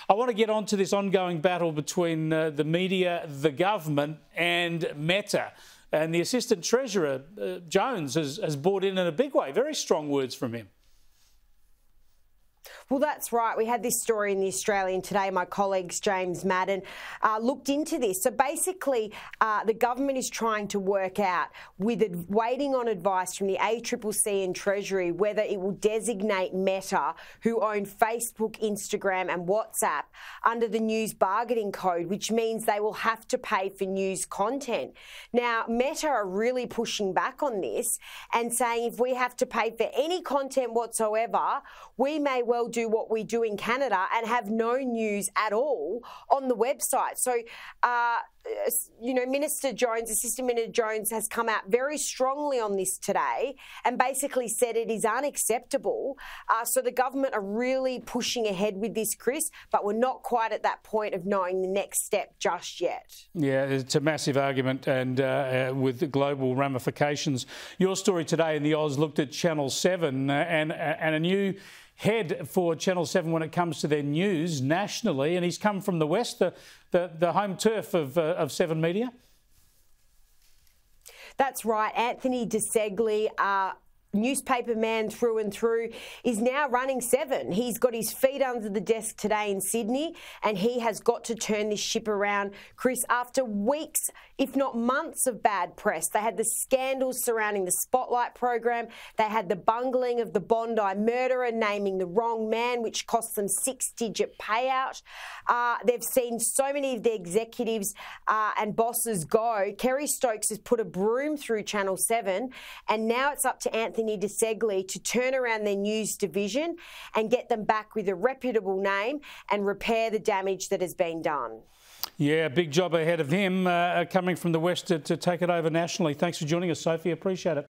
I want to get on to this ongoing battle between the media, the government and Meta. And the Assistant Treasurer, Jones, has brought in a big way. Very strong words from him. Well, that's right. We had this story in the Australian today. My colleagues, James Madden, looked into this. So basically, the government is trying to work out, waiting on advice from the ACCC and Treasury, whether it will designate Meta, who own Facebook, Instagram and WhatsApp, under the News Bargaining Code, which means they will have to pay for news content. Now, Meta are really pushing back on this and saying if we have to pay for any content whatsoever, we may well do what we do in Canada and have no news at all on the website. So, you know, Assistant Minister Jones has come out very strongly on this today and basically said it is unacceptable. So the government are really pushing ahead with this, Chris, but we're not quite at that point of knowing the next step just yet. Yeah, it's a massive argument and with global ramifications. Your story today in the Oz looked at Channel 7 and a new head for Channel 7 when it comes to their news nationally, and he's come from the West, the home turf of 7 Media. That's right. Anthony DeSegli, newspaper man through and through, is now running 7. He's got his feet under the desk today in Sydney, and he has got to turn this ship around, Chris, after weeks, if not months of bad press. They had the scandals surrounding the Spotlight program. They had the bungling of the Bondi murderer, naming the wrong man, which cost them 6-digit payout. They've seen so many of the executives and bosses go. Kerry Stokes has put a broom through Channel 7, and now it's up to Anthony DeSegli to turn around their news division and get them back with a reputable name and repair the damage that has been done. Yeah, big job ahead of him coming from the West to take it over nationally. Thanks for joining us, Sophie. Appreciate it.